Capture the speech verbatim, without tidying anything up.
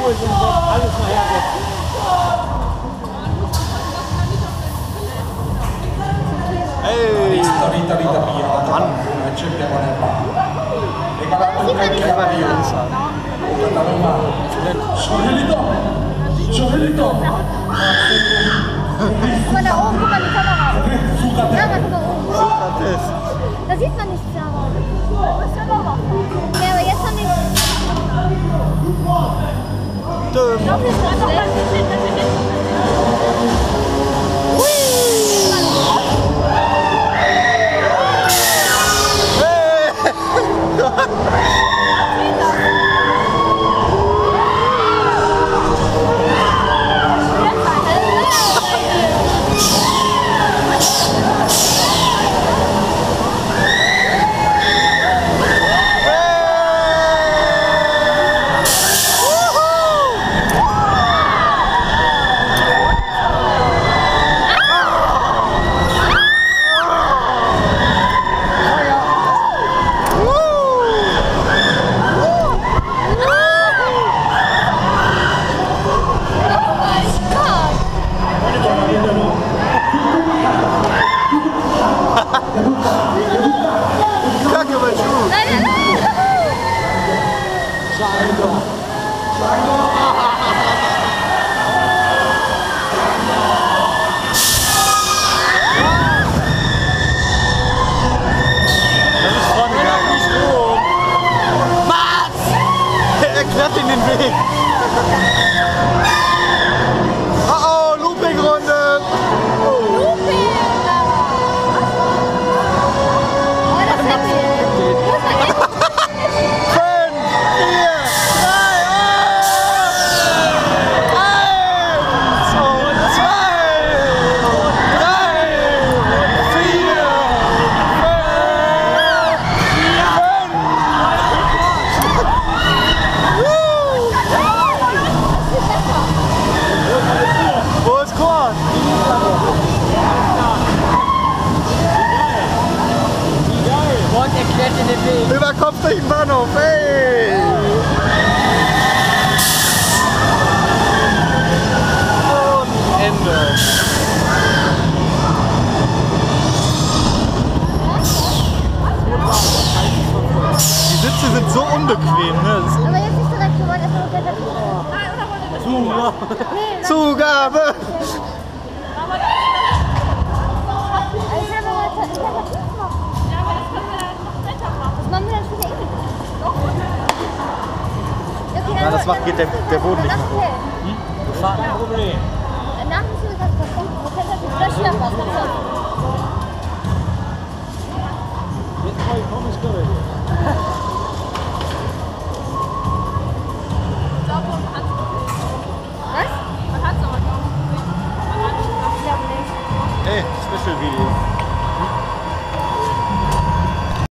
alles mal hersetzen. Ehi! Vita vita mia, Mann! cerchiamo nel Sorrelito! Sorrelito! Guck mal da oben, guck mal die Kamera. Ja, mal guck mal oben. Da sieht man nichts, aber. Ja, aber jetzt noch nicht. Ich glaube, das ist Kacke, mein Schuh! Nein, nein, nein! Das ist vorne gar nicht Strom! Was? Er klappt in den Weg! Oh oh, Looping-Runde! Looping! Oh, das ist happy. Muss man jetzt. fünf, vier, drei, eins und zwei, drei, vier, fünf, wo ist Korn? Gott erklärt dir den Weg. Über Kopf durch den Bahnhof, ey! Und Ende. Die Sitze sind so unbequem, ne? Das ist Aber jetzt nicht direkt, wir wollen erstmal noch weiter. Nee, Zugabe! also ich habe mal Alternativ gemacht. Ja, aber das können wir dann noch weiter machen. Das machen wir dann später eh nicht. Doch. Okay, Ja, das macht, geht der, der Boden nicht mehr hoch. Okay. Kein Problem. Danach müssen wir das versuchen. Wir können das nicht löschen, was das soll. Jetzt mal die Pommes durch. Was? Man hat es aber noch. Man hat es Ich glaube nicht. Ey, Special Video.